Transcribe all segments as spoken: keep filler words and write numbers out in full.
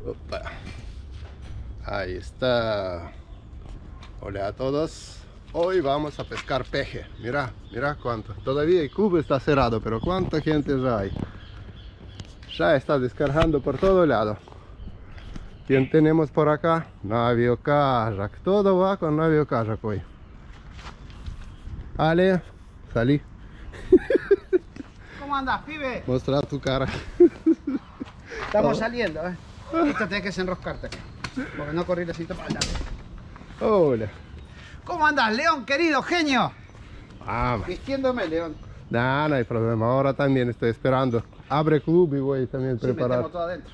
Opa. Ahí está. Hola a todos. Hoy vamos a pescar peje. Mira, mira cuánto. Todavía el cubo está cerrado, pero cuánta gente ya hay. Ya está descargando por todo lado. ¿Quién tenemos por acá? Navío Kayak. Todo va con Navío Kayak hoy. Ale, salí. ¿Cómo andás, pibe? Mostra tu cara. Estamos oh. saliendo, eh. Esto tenés que desenroscarte, porque no corrí la cita para allá. Hola. ¿Cómo andás, León, querido genio? Vamos. Vistiéndome, León. No, no hay problema. Ahora también estoy esperando. Abre club y voy también a sí, preparar. metemos todo adentro.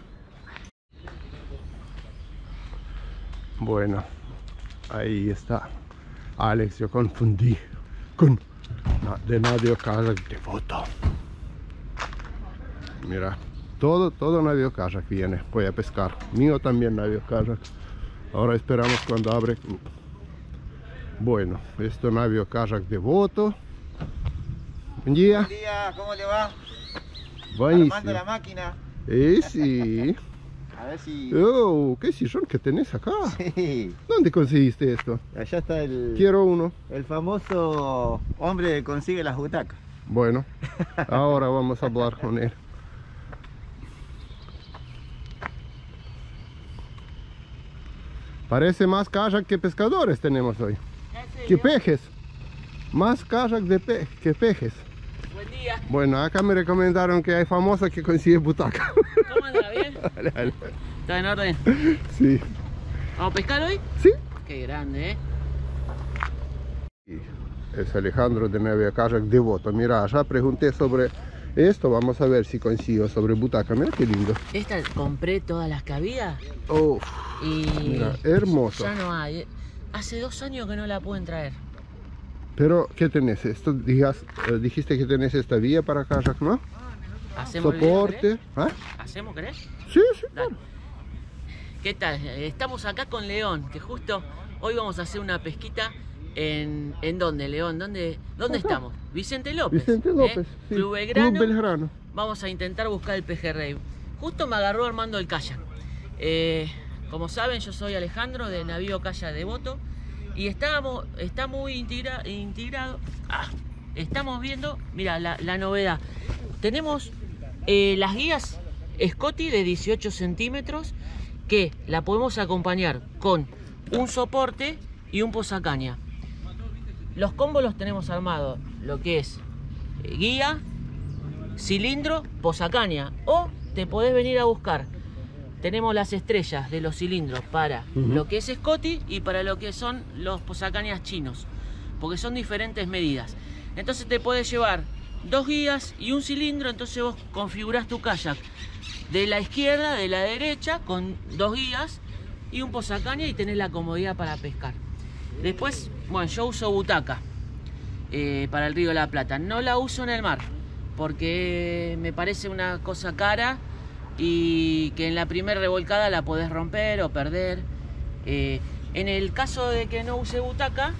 Bueno, ahí está. Alex, yo confundí con de Navío Kayak Devoto. Mira, todo, todo Navío Kayak viene. Voy a pescar. Mío también Navío Kayak. Ahora esperamos cuando abre club. Bueno, esto es Navío Kayak Devoto. Buen día. Buen día, ¿cómo le va? Buenísimo. Armando la máquina. Eh, sí. A ver si... Oh, qué sillón que tenés acá. Sí. ¿Dónde conseguiste esto? Allá está el... Quiero uno. El famoso hombre que consigue las butacas. Bueno, ahora vamos a hablar con él. Parece más kayak que pescadores tenemos hoy. Que pejes. Más kayak de pe que pejes. Buen día. Bueno, acá me recomendaron que hay famosa que consigue butaca. ¿Cómo anda? ¿Bien? Dale, dale. ¿Está en orden? Sí. ¿Vamos a pescar hoy? Sí. Qué grande, ¿eh? Es Alejandro de Navío Kayak Devoto. Mira, ya pregunté sobre esto. Vamos a ver si consigo sobre butaca. Mira qué lindo. Esta compré todas las que había. Oh, y mira, hermoso. Ya no hay. Hace dos años que no la pueden traer. Pero, ¿qué tenés? Esto digas, eh, dijiste que tenés esta vía para kayak, ¿no? ¿Hacemos soporte. ¿Ah? ¿Ah? ¿Hacemos, querés? Sí, sí. Dale. ¿Qué tal? Estamos acá con León, que justo hoy vamos a hacer una pesquita en... ¿En dónde, León? ¿Dónde, dónde estamos? Vicente López. Vicente López, ¿eh? sí. Club Belgrano. Club Belgrano. Vamos a intentar buscar el pejerrey. Justo me agarró armando el kayak. Eh, como saben, yo soy Alejandro de Navío Kayak Devoto. Y estábamos, está muy integra, integrado. Ah, estamos viendo, mira, la, la novedad. Tenemos eh, las guías Scotty de dieciocho centímetros que la podemos acompañar con un soporte y un posacaña. Los combos los tenemos armados, lo que es eh, guía, cilindro, posacaña. O te podés venir a buscar. Tenemos las estrellas de los cilindros para uh-huh. lo que es Scotty y para lo que son los posacañas chinos, porque son diferentes medidas. Entonces te puedes llevar dos guías y un cilindro, entonces vos configurás tu kayak de la izquierda, de la derecha, con dos guías y un posacaña y tenés la comodidad para pescar. Después, bueno, yo uso butaca eh, para el Río de la Plata. No la uso en el mar, porque me parece una cosa cara y que en la primera revolcada la podés romper o perder. Eh, en el caso de que no use butaca,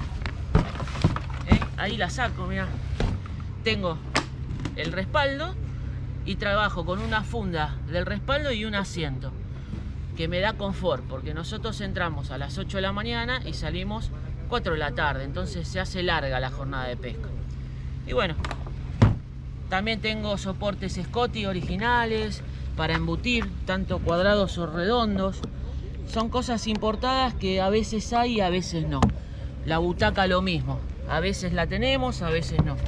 eh, ahí la saco, mira. Tengo el respaldo y trabajo con una funda del respaldo y un asiento que me da confort, porque nosotros entramos a las ocho de la mañana y salimos cuatro de la tarde, entonces se hace larga la jornada de pesca. Y bueno, también tengo soportes Scotty originales para embutir, tanto cuadrados o redondos. Son cosas importadas que a veces hay y a veces no. La butaca lo mismo, a veces la tenemos, a veces no.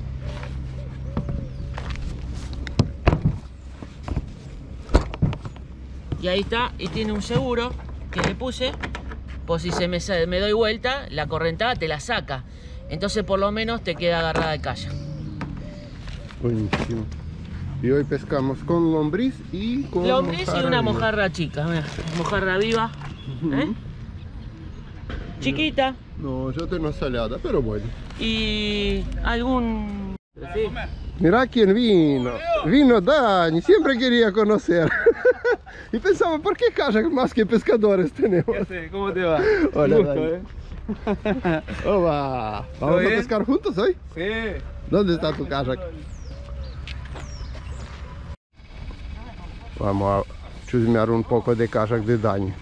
Y ahí está, y tiene un seguro que le puse, por si se me, me doy vuelta, la correntada te la saca. Entonces por lo menos te queda agarrada el kayak. Buenísimo. Y hoy pescamos con lombriz y con lombriz y una viva. mojarra chica, mira, mojarra viva, uh-huh. ¿eh? Chiquita. No, yo tengo salada, pero bueno. Y algún... ¿Sí? Mirá quién vino. Vino Dani, siempre quería conocer. Y pensaba, ¿por qué kayak más que pescadores tenemos? ¿Qué haces? ¿Cómo te va? Hola, gusto, Dani. ¿eh? Oba. ¿Vamos a bien? pescar juntos hoy? Sí. ¿Dónde está tu kayak? Vamos a chusmear un poco de kayak de daño.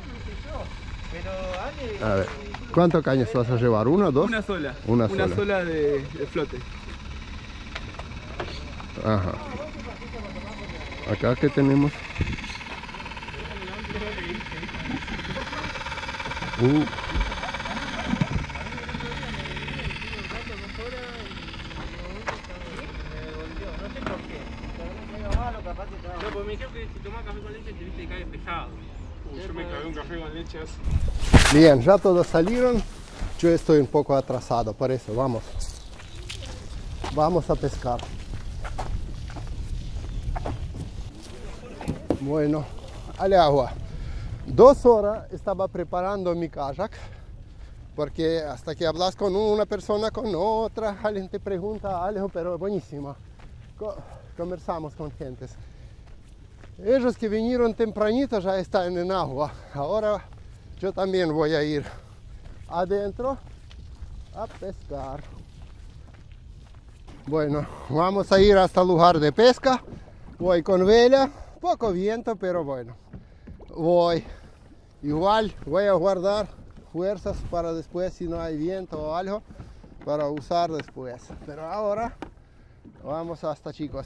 A ver, ¿cuántos cañas vas a llevar? ¿Una o dos? Una sola. Una, Una sola. sola de, de flote. Ajá. Acá que tenemos. Uh. No, pues me dijeron que si tomás café con leche te viste que cae pesado. Uy, yo me cagué un café con leche así. Bien, ya todos salieron. Yo estoy un poco atrasado, por eso vamos. Vamos a pescar. Bueno, al agua. Dos horas estaba preparando mi kayak. Porque hasta que hablas con una persona, con otra, alguien te pregunta algo, pero buenísimo. Co- conversamos con gentes. Ellos que vinieron tempranito ya están en agua. Ahora yo también voy a ir adentro a pescar. Bueno, vamos a ir hasta el lugar de pesca. Voy con vela, poco viento, pero bueno. Voy. Igual voy a guardar fuerzas para después, si no hay viento o algo, para usar después. Pero ahora vamos hasta, chicos.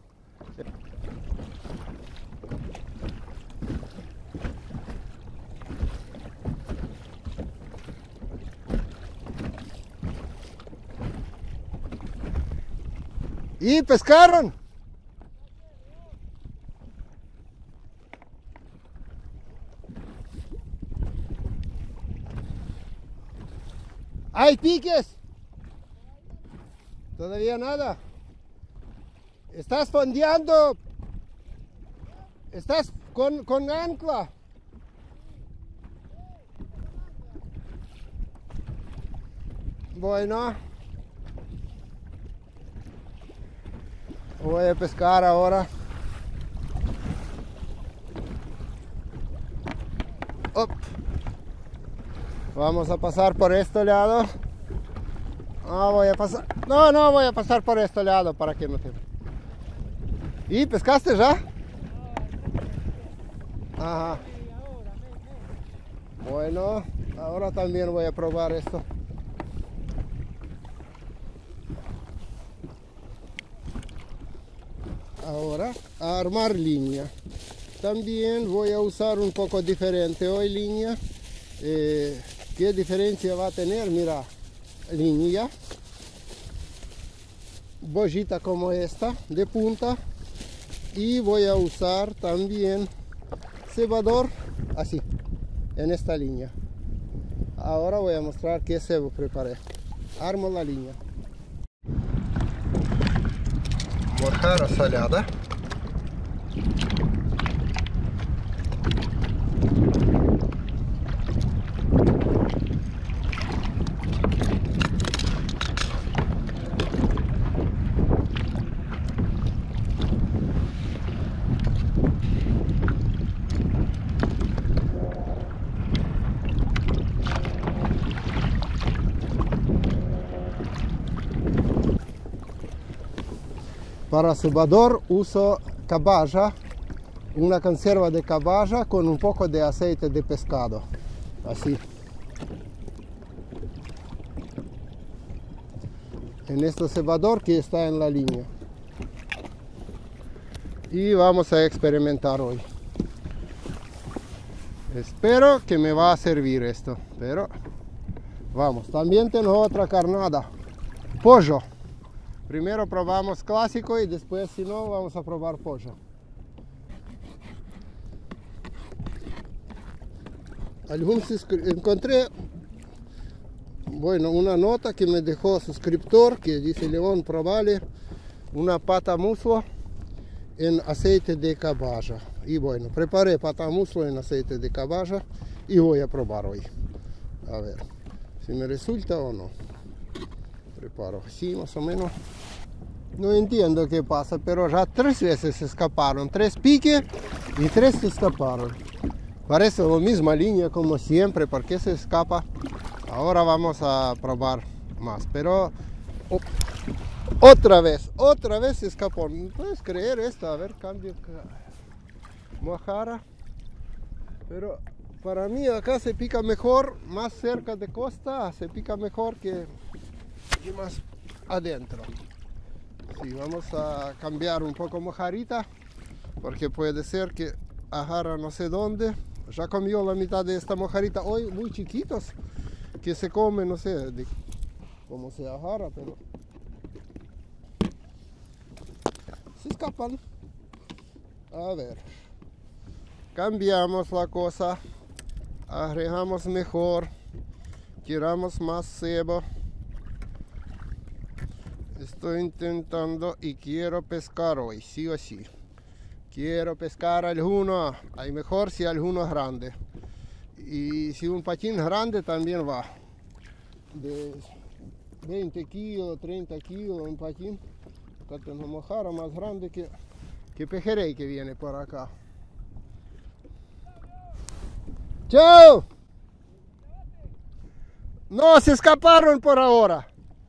¿Y pescaron? ¿Hay piques? ¿Todavía nada? ¿Estás fondeando? ¿Estás con, con ancla? Bueno. Voy a pescar ahora. Op. Vamos a pasar por este lado. No voy a pasar. No, no voy a pasar por este lado para que no te. ¿Y pescaste ya? Ajá. Bueno, ahora también voy a probar esto. Ahora a armar línea. También voy a usar un poco diferente hoy línea. Eh, ¿Qué diferencia va a tener? Mira, línea, bollita como esta de punta, y voy a usar también cebador así en esta línea. Ahora voy a mostrar qué cebo preparé. Armo la línea. Morjara salada. Para cebador uso caballa, una conserva de caballa con un poco de aceite de pescado, así. En este cebador que está en la línea. Y vamos a experimentar hoy. Espero que me va a servir esto, pero vamos. También tengo otra carnada, pollo. Primero probamos clásico y después, si no, vamos a probar pollo. Algunos encontré, bueno, una nota que me dejó suscriptor que dice: León, probale una pata muslo en aceite de caballa. Y bueno, preparé pata muslo en aceite de caballa y voy a probar hoy. A ver si me resulta o no. Preparo así más o menos. No entiendo qué pasa, pero ya tres veces se escaparon. Tres piques y tres se escaparon. Parece la misma línea como siempre. ¿Por qué se escapa? Ahora vamos a probar más. Pero oh, otra vez, otra vez se escapó. ¿No puedes creer esto? A ver, cambio. mojarra. Pero para mí acá se pica mejor, más cerca de costa, se pica mejor que, que más adentro. Sí, vamos a cambiar un poco mojarrita, porque puede ser que agarra no sé dónde. Ya comió la mitad de esta mojarrita hoy, muy chiquitos, que se comen, no sé de cómo se agarra, pero se escapan. A ver, cambiamos la cosa, agregamos mejor, tiramos más cebo. Estoy intentando y quiero pescar hoy, sí o sí. Quiero pescar alguno, hay mejor si alguno es grande. Y si un pachín grande también va. De veinte kilos, treinta kilos un pachín. Acá tenemos mojarra más grande que, que pejerrey que viene por acá. ¡Chao! No, se escaparon por ahora.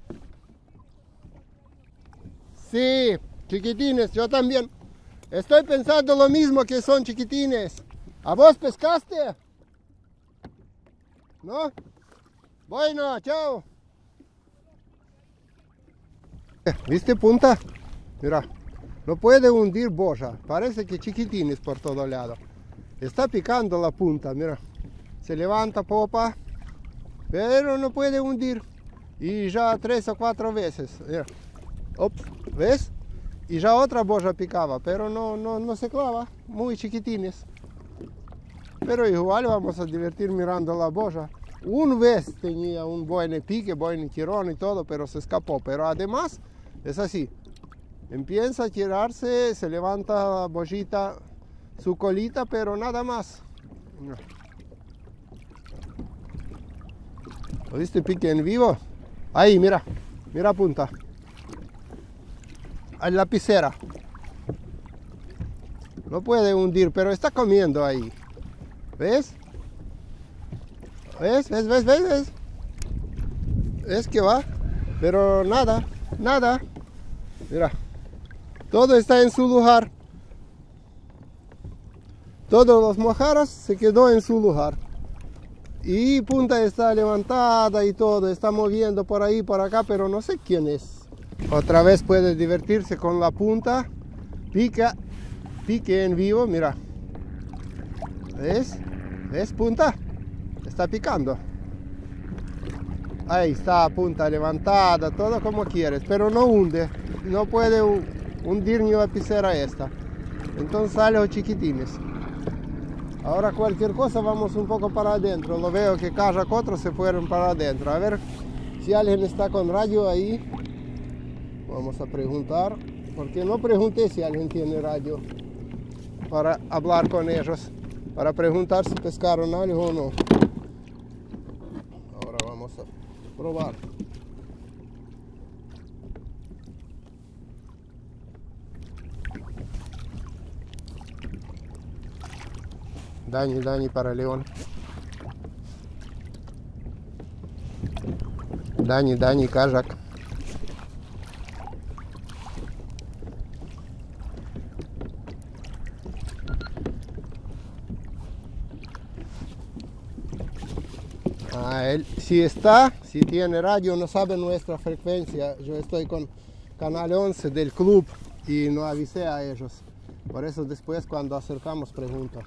Sí, chiquitines, yo también. Estoy pensando lo mismo, que son chiquitines. ¿A vos pescaste? ¿No? Bueno, chao. ¿Viste punta? Mira, no puede hundir boya. Parece que chiquitines por todo lado. Está picando la punta, mira. Se levanta popa, pero no puede hundir. Y ya tres o cuatro veces. Mira. Ops, ¿ves? Y ya otra boya picaba, pero no, no, no se clava, muy chiquitines. Pero igual vamos a divertir mirando la boya. Una vez tenía un buen pique, buen tirón y todo, pero se escapó. Pero además es así. Empieza a tirarse, se levanta la boyita, su colita, pero nada más. ¿Lo viste pique en vivo? Ahí, mira, mira punta. A la lapicera. No puede hundir, pero está comiendo ahí. ¿Ves? ¿Ves? ¿Ves? ¿Ves? ¿Ves? ¿Ves? ¿Ves que va? Pero nada, nada. Mira. Todo está en su lugar. Todos los mojarras se quedó en su lugar. Y punta está levantada y todo. Está moviendo por ahí, por acá, pero no sé quién es. Otra vez puede divertirse con la punta. Pica, pique en vivo, mira. ¿Ves? ¿Ves punta? Está picando. Ahí está, punta levantada, todo como quieres, pero no hunde. No puede hundir ni la lapicera esta. Entonces sale los chiquitines. Ahora cualquier cosa vamos un poco para adentro. Lo veo que cada otro se fueron para adentro. A ver si alguien está con radio ahí. Vamos a preguntar, porque no pregunté si alguien tiene radio para hablar con ellos, para preguntar si pescaron algo o no. Ahora vamos a probar. Dani, Dani para León. Dani, Dani, Kajak. Ah, él, si está, si tiene radio, no sabe nuestra frecuencia. Yo estoy con canal once del club y no avisé a ellos. Por eso después cuando acercamos pregunto.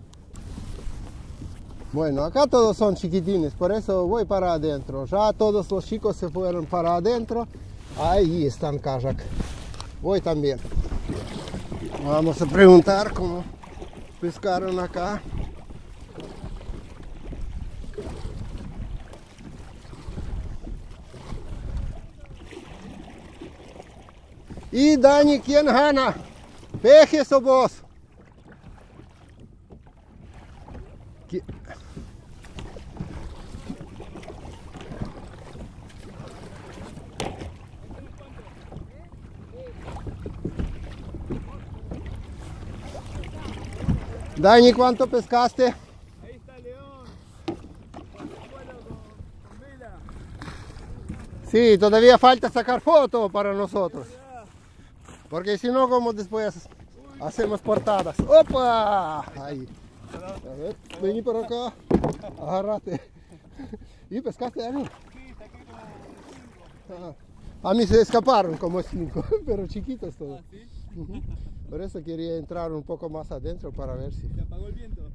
Bueno, acá todos son chiquitines, por eso voy para adentro. Ya todos los chicos se fueron para adentro. Ahí están Kajak. Voy también. Vamos a preguntar cómo pescaron acá. Y Dani, ¿quién gana? ¿Pejes o vos? ¿Qui- Dani, ¿cuánto pescaste? Ahí está León. Bueno, con, con vela. Sí, todavía falta sacar foto para nosotros. Porque si no, como después... Uy, Hacemos portadas. ¡Opa! Ahí. A ver, vení por acá. Agárrate. ¿Y pescaste algo? Ah, a mí se escaparon como cinco, pero chiquitos todos. Uh-huh. Por eso quería entrar un poco más adentro para ver si... ¿Se apagó el viento?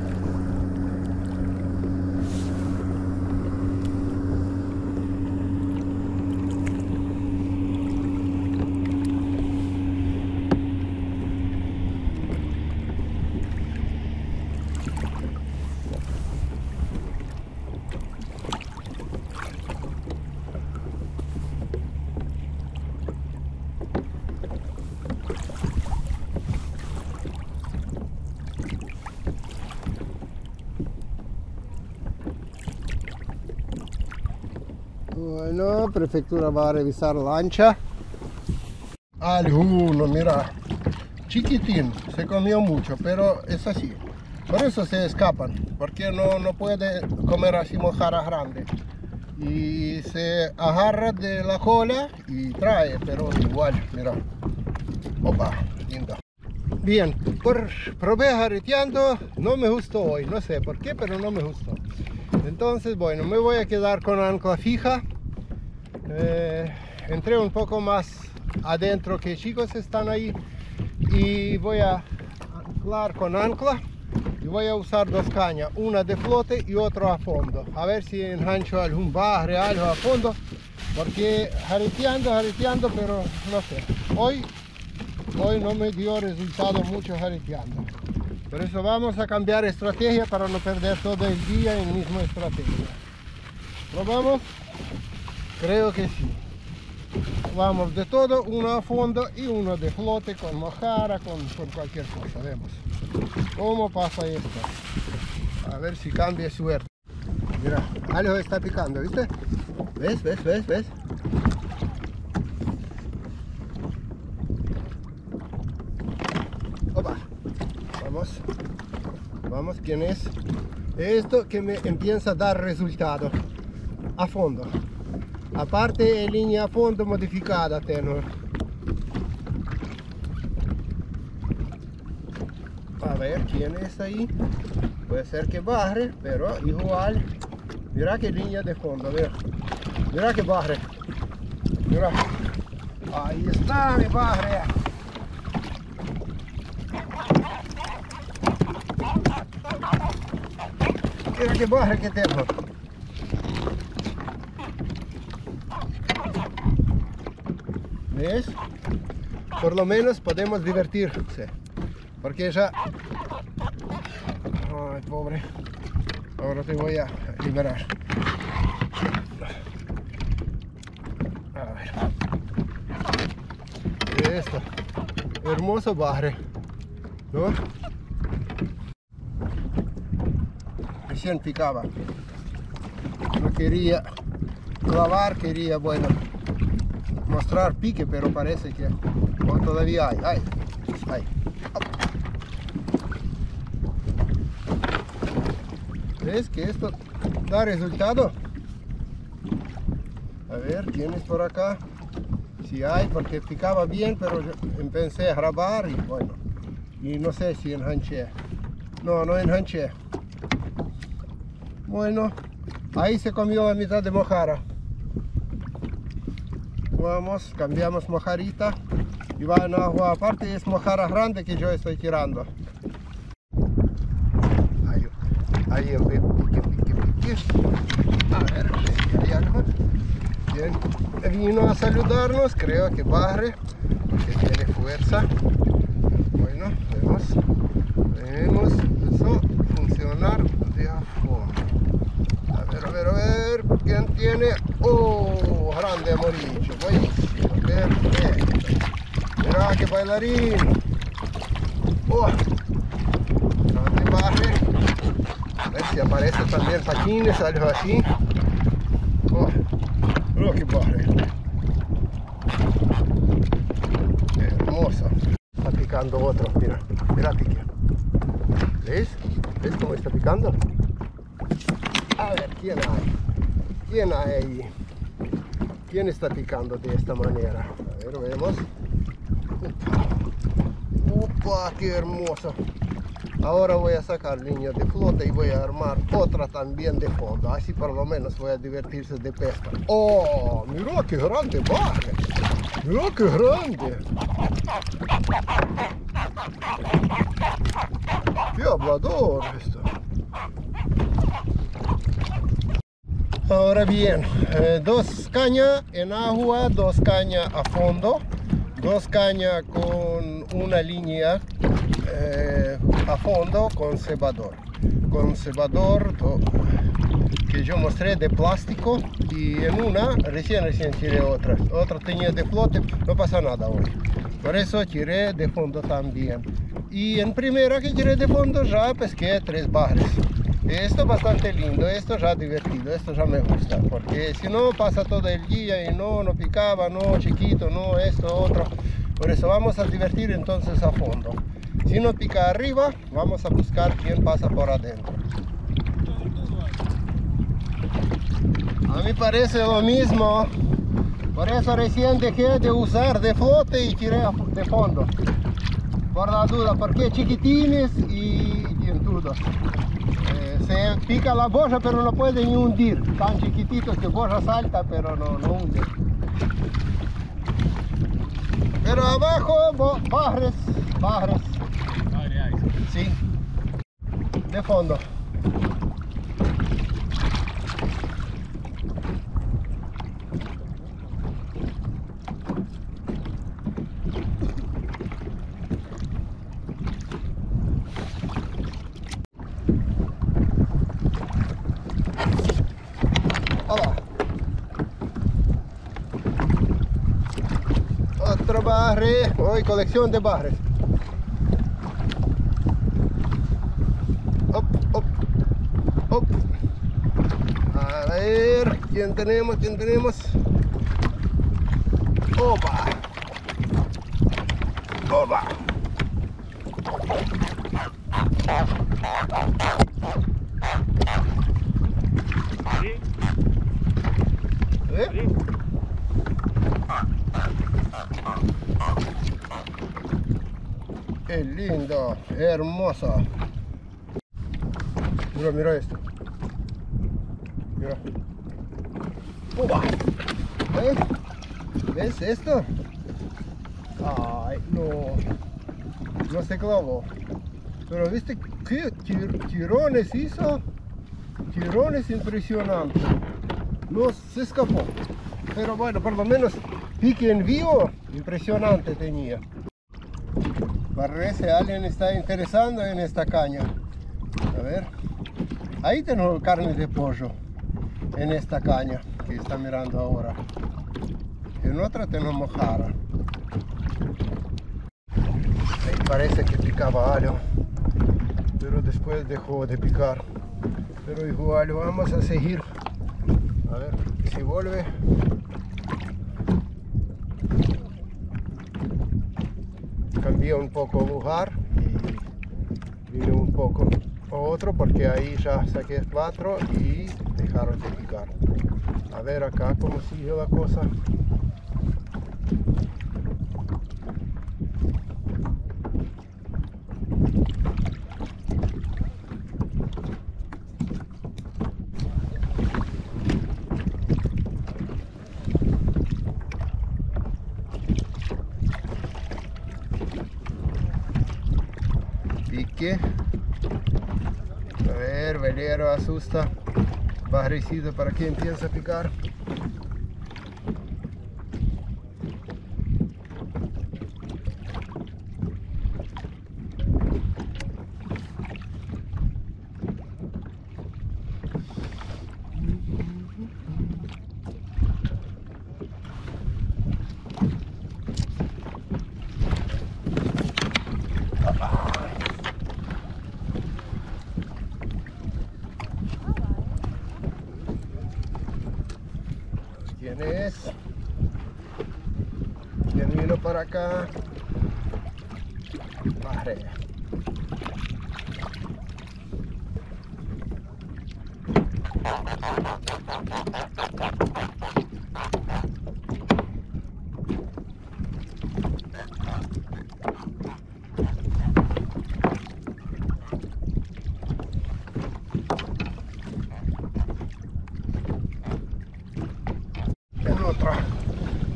Bueno, prefectura va a revisar lancha. Alguno, mira, chiquitín, se comió mucho, pero es así. Por eso se escapan, porque no, no puede comer así mojarra grande. Y se agarra de la cola y trae, pero igual, mira. Opa, lindo. Bien, por, probé jarreteando, no me gustó hoy, no sé por qué, pero no me gustó. Entonces, bueno, me voy a quedar con ancla fija. Eh, entré un poco más adentro que chicos están ahí y voy a anclar con ancla y voy a usar dos cañas, una de flote y otra a fondo, a ver si engancho algún barre, algo a fondo, porque jarreteando, jarreteando, pero no sé, hoy, hoy no me dio resultado mucho jarreteando. Por eso vamos a cambiar estrategia para no perder todo el día en la misma estrategia. ¿Probamos? Creo que sí. Vamos de todo, uno a fondo y uno de flote con mojarra, con, con cualquier cosa. Vemos cómo pasa esto. A ver si cambia suerte. Mira, algo está picando, ¿viste? ¿Ves? ¿Ves? ¿Ves? ¿Ves? Opa. Vamos. Vamos, ¿quién es? Esto que me empieza a dar resultado. A fondo. Aparte línea a fondo modificada tenor. A ver quién es ahí. Puede ser que barre, pero igual. Mira que línea de fondo, mira. Mira que barre. Mira. Ahí está mi barre. Mira que barre que tengo. ¿Ves? Por lo menos podemos divertirse. Porque ya... Ay, pobre. Ahora te voy a liberar. A ver. Esto. Hermoso barre. ¿No? Recién picaba. No quería clavar, quería, bueno, mostrar pique, pero parece que oh, todavía hay. Hay, hay. ¿Ves que esto da resultado? A ver, ¿tienes por acá? Si hay, porque picaba bien, pero yo empecé a grabar y bueno, y no sé si enganché. No, no enganché. Bueno, ahí se comió la mitad de mojarra. Vamos, cambiamos mojarita y va en agua aparte, es mojarra grande que yo estoy tirando. Ahí, ahí el pique, pique, pique. A ver, hay algo. Bien, vino a saludarnos, creo que barre, que tiene fuerza. Bueno, vemos, vemos, empezó a funcionar de a fondo. A ver, a ver, a ver, ¿quién tiene? ¡Oh! Grande amarillo, buenísimo, perfecto. Mira qué bailarín. ¡Oh! Grande barre. A ver si aparece también patines, algo así. ¡Oh! ¡Oh, qué barre! Hermoso. Está picando otro, mira, mira pique. ¿Ves? ¿Ves cómo está picando? A ver, ¿quién hay? ¿Quién hay ahí? ¿Quién está picando de esta manera? A ver, vemos. Opa. ¡Wow, qué hermoso! Ahora voy a sacar línea de flote y voy a armar otra también de fondo. Así por lo menos voy a divertirse de pesca. ¡Oh! ¡Mira qué grande barre! ¡Mira qué grande! ¡Qué hablador esto! Ahora bien, eh, dos cañas en agua, dos cañas a fondo, dos cañas con una línea eh, a fondo con cebador. Con cebador to, que yo mostré de plástico, y en una recién recién tiré otra. Otra tenía de flote, no pasa nada hoy. Por eso tiré de fondo también. Y en primera que tiré de fondo ya pesqué tres barres. Esto es bastante lindo, esto ya divertido, esto ya me gusta, porque si no pasa todo el día y no, no picaba, no, chiquito, no, esto, otro. Por eso vamos a divertir entonces a fondo. Si no pica arriba, vamos a buscar quién pasa por adentro. A mí parece lo mismo, por eso recién dejé de usar de flote y tiré de fondo. Por la duda, porque chiquitines y dientudos. Se pica la boya pero no puede ni hundir, tan chiquititos que boya salta pero no, no hunde. Pero abajo, barres, barres. Sí, de fondo. Otro barre, hoy colección de barres. Op, op, op. A ver, ¿quién tenemos? ¿Quién tenemos? Opa. Opa. ¿Eh? Qué lindo, hermoso. Mira, mira esto. Mira. ¡Upa! ¿Ves? ¿Ves esto? Ay, no. No se clavó. Pero viste qué tir tirones hizo. Tirones impresionantes. No se escapó. Pero bueno, por lo menos pique en vivo. Impresionante tenía. Parece alguien está interesando en esta caña. A ver. Ahí tenemos carne de pollo. En esta caña que está mirando ahora. En otra tenemos jara. Ahí parece que picaba algo. Pero después dejó de picar. Pero igual vamos a seguir. A ver si vuelve. Cambié un poco el lugar y vine un poco a otro porque ahí ya saqué cuatro y dejaron de picar. A ver acá cómo sigue la cosa. Pique. A ver, velero asusta. Barrecito para quien piensa picar. ¿Quién es? ¿Quién vino para acá? Barre.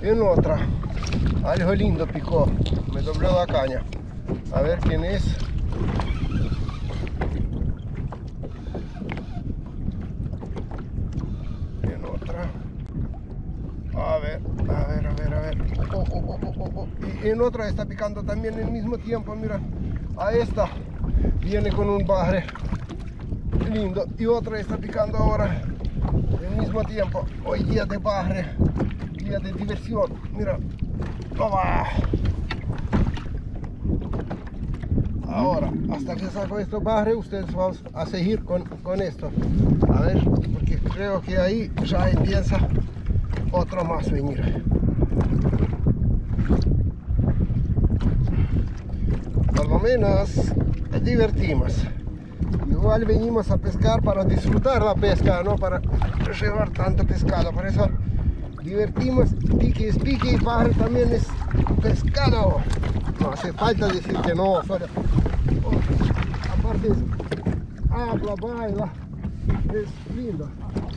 en otra. Algo lindo picó, me dobló la caña. A ver quién es. En otra. A ver, a ver, a ver, a ver. Oh, oh, oh, oh, oh, oh. Y en otra está picando también al mismo tiempo, mira. A esta viene con un barre lindo. Y otra está picando ahora al mismo tiempo. Hoy día de barre, día de diversión. Mira. ¡Toma! Ahora, hasta que saco estos barres, ustedes van a seguir con, con esto. A ver, porque creo que ahí ya empieza otro más venir. Por lo menos divertimos. Igual venimos a pescar para disfrutar la pesca, no para llevar tanto pescado. Por eso divertimos, pique es pique y barre también es pescado. No hace falta decir que no, solo, oh, aparte es habla, baila, es lindo.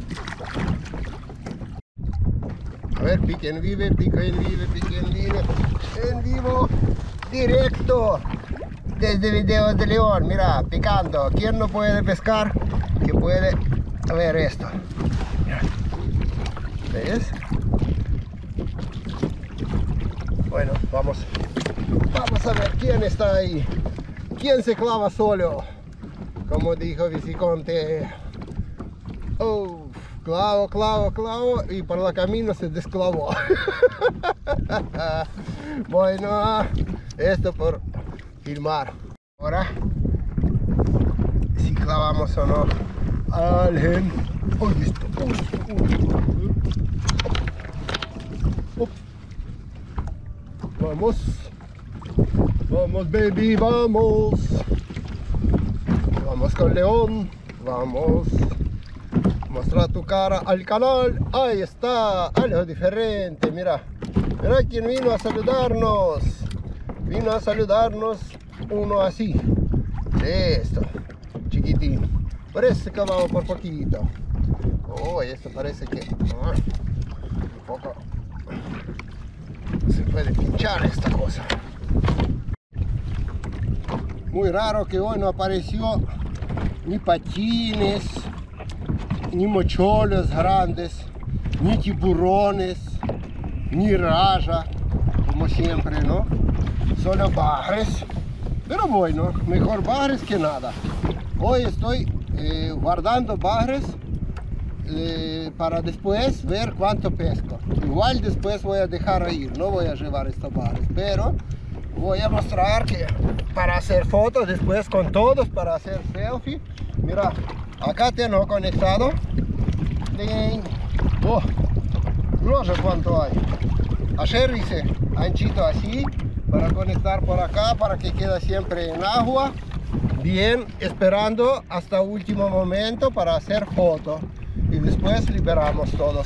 A ver, pique en vivo, pique en vivo, pique en vivo, en vivo, directo desde Videos de León. Mira, picando. ¿Quién no puede pescar? Que puede ver esto. Mira. ¿Ves? Bueno, vamos, vamos a ver quién está ahí. ¿Quién se clava solo? Como dijo Viciconte. Oh, clavo, clavo, clavo. Y por el camino se desclavó. Bueno, esto por filmar. Ahora, si clavamos o no a alguien. Oh, listo. Oh, oh. Vamos, vamos baby, vamos, vamos con León, vamos, mostrar tu cara al canal. Ahí está, algo diferente, mira, mira quién vino a saludarnos, vino a saludarnos uno así, de esto, chiquitín, parece que vamos por poquito. Oh, esto parece que uh, un poco se puede pinchar esta cosa. Muy raro que hoy no apareció ni patines, ni mocholos grandes, ni tiburones, ni raya, como siempre, ¿no? Solo barres, pero bueno, mejor barres que nada. Hoy estoy eh, guardando barres eh, para después ver cuánto pesco. Igual después voy a dejar ir, no voy a llevar estos barres, pero voy a mostrar que para hacer fotos después con todos, para hacer selfie. Mira, acá tengo conectado. Oh, no sé cuánto hay. Ayer hice anchito así para conectar por acá, para que quede siempre en agua. Bien, esperando hasta último momento para hacer foto. Y después liberamos todos.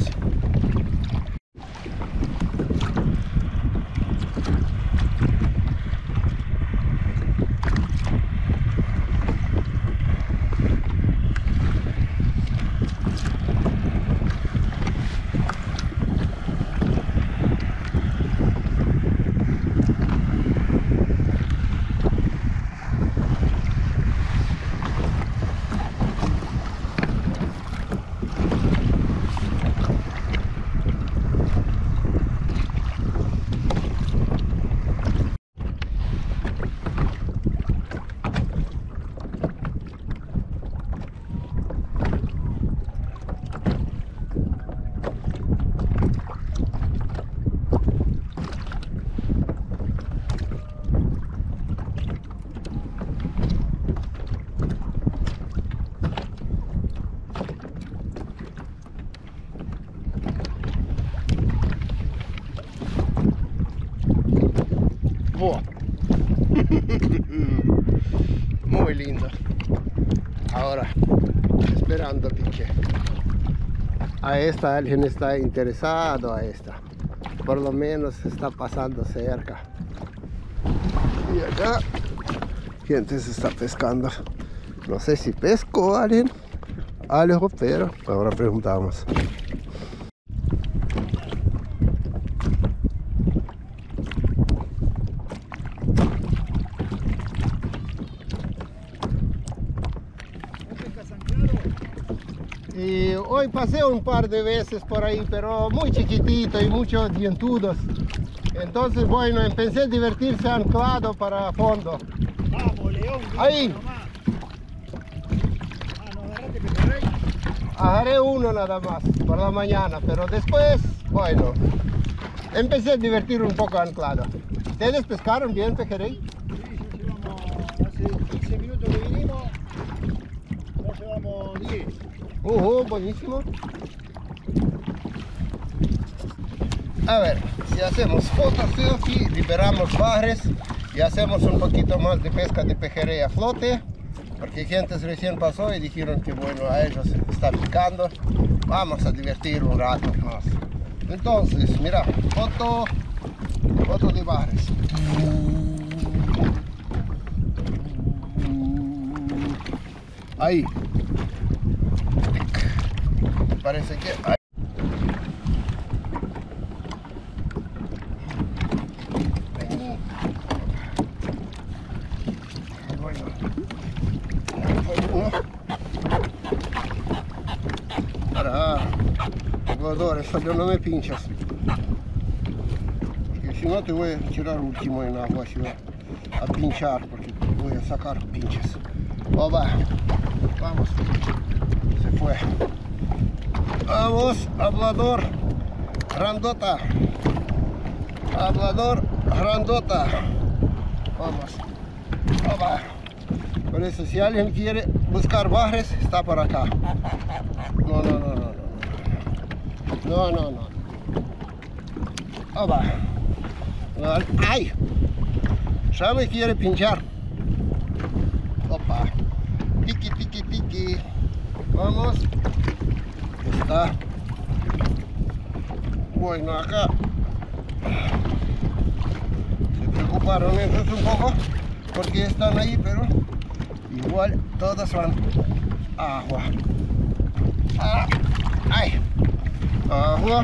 Oh. Muy lindo. Ahora, esperando pique. A esta alguien está interesado, a esta. Por lo menos está pasando cerca. Y acá, gente se está pescando. No sé si pesco alguien, algo, pero ahora preguntamos. Y hoy pasé un par de veces por ahí, pero muy chiquitito y muchos dientudos. Entonces, bueno, empecé a divertirse anclado para fondo. Vamos, León. Ahí. Ah, ¿no agarraste pejerrey? Agarré uno nada más por la mañana, pero después, bueno, empecé a divertir un poco anclado. ¿Ustedes pescaron bien pejerrey? Sí, ya llevamos, hace quince minutos que vinimos, ya llevamos diez. Uh, buenísimo. A ver, si hacemos fotos selfie, liberamos barres y hacemos un poquito más de pesca de pejerrey a flote, porque gente recién pasó y dijeron que bueno, a ellos está picando. Vamos a divertir un rato más. Entonces, mira, foto, foto de barres. Ahí. Parece que hay. Bueno. Para jugador, eso yo no me pinchas. Porque si no te voy a tirar último en agua, si voy a pinchar, porque voy a sacar pinches. Oh, va. Vamos. Se fue. Vamos, hablador, grandota, hablador, grandota. Vamos, Opa. Por eso, si alguien quiere buscar barres, está por acá. No, no, no, no, no, no, no, no. Opa. Ay, ya me quiere pinchar. Opa, tiki, tiki, tiki. Vamos. Está. Bueno, acá se preocuparon ellos un poco porque están ahí, pero igual todas van agua. Ah, ay, agua.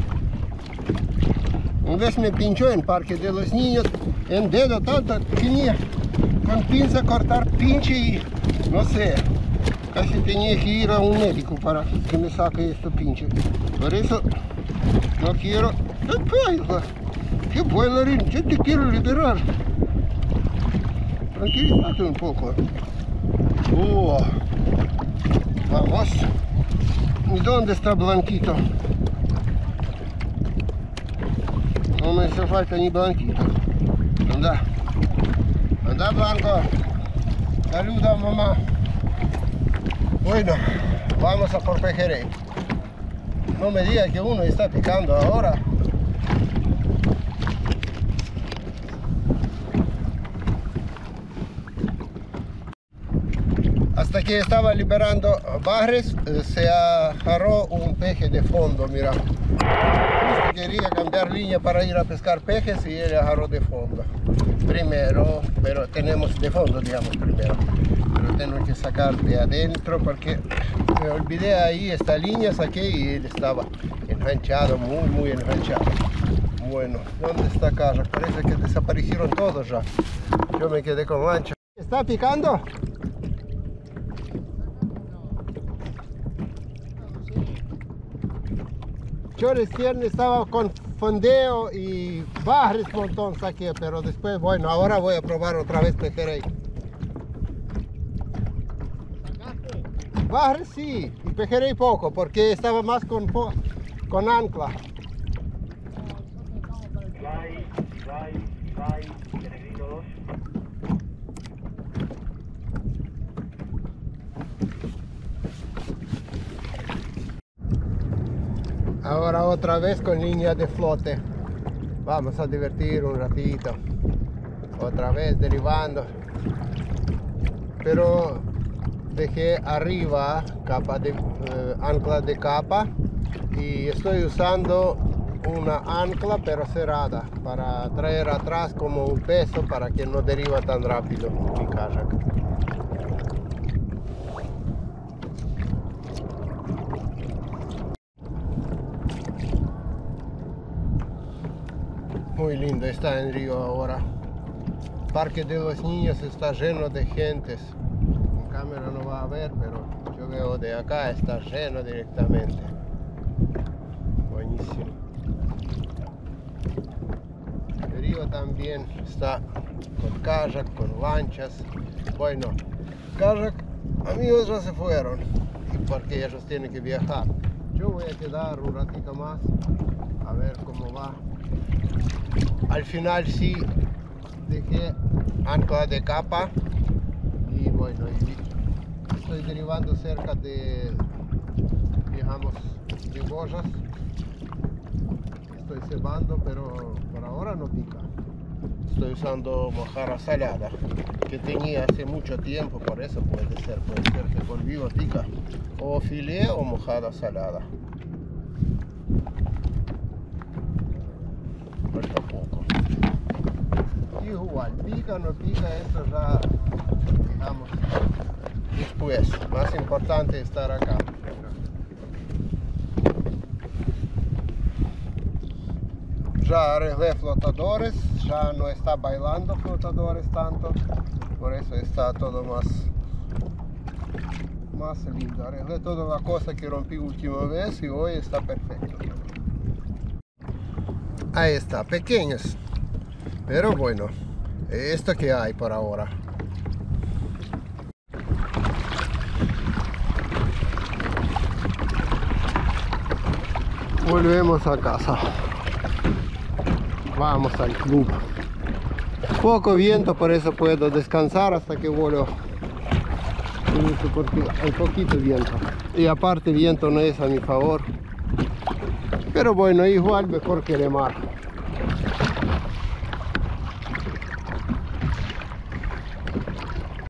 Una vez me pinchó en Parque de los Niños en dedo, tanto tenía con pinza cortar pinche y no sé. Casi tenía que ir a un médico para que me saque esto pinche. Por eso no quiero. ¡Qué bueno, Rin! Yo te quiero liberar. Tranquilízate un poco. Oh. Vamos. ¿Y dónde está Blanquito? No me hace falta ni Blanquito. Anda. Anda, Blanco. Saluda, mamá. Bueno, vamos a por pejerrey. No me diga que uno está picando ahora. Hasta que estaba liberando barres, se agarró un peje de fondo, mira. Justo quería cambiar línea para ir a pescar pejes y él agarró de fondo. Primero, pero tenemos de fondo, digamos, primero. Pero tengo que sacar de adentro porque me olvidé ahí esta línea, saqué y él estaba enganchado, muy, muy enganchado. Bueno, ¿dónde está acá? Parece que desaparecieron todos ya. Yo me quedé con lancha. ¿Está picando? Yo recién estaba con fondeo y barres montón saqué, pero después, bueno, ahora voy a probar otra vez pejerrey. Barres sí, y pejerrey poco, porque estaba más con, con ancla. Ahora otra vez con línea de flote. Vamos a divertir un ratito. Otra vez derivando. Pero dejé arriba capa de, eh, ancla de capa. Y estoy usando una ancla pero cerrada. Para traer atrás como un peso para que no deriva tan rápido mi kayak. Muy lindo está en Río ahora. Parque de los Niños está lleno de gentes. Mi cámara no va a a ver, pero yo veo de acá está lleno directamente. Buenísimo. El río también está con kayak, con lanchas. Bueno, kayak, amigos ya se fueron porque ellos tienen que viajar. Yo voy a quedar un ratito más a ver cómo va. Al final sí dejé ancla de capa y bueno, y estoy derivando cerca de, digamos, de boyas. Estoy cebando, pero por ahora no pica. Estoy usando mojarra salada que tenía hace mucho tiempo, por eso puede ser, puede ser que volvió a pica. O filé o mojarra salada. Falta poco. Igual, pica, no pica, esto ya, digamos, después. Más importante estar acá. Ya arreglé flotadores, ya no está bailando flotadores tanto, por eso está todo más, más lindo. Arreglé toda la cosa que rompí última vez y hoy está perfecto. Ahí está, pequeños, pero bueno, esto que hay por ahora. Volvemos a casa. Vamos al club. Poco viento, por eso puedo descansar hasta que vuelo. Porque hay poquito viento. Y aparte el viento no es a mi favor. Pero bueno, igual mejor que remar.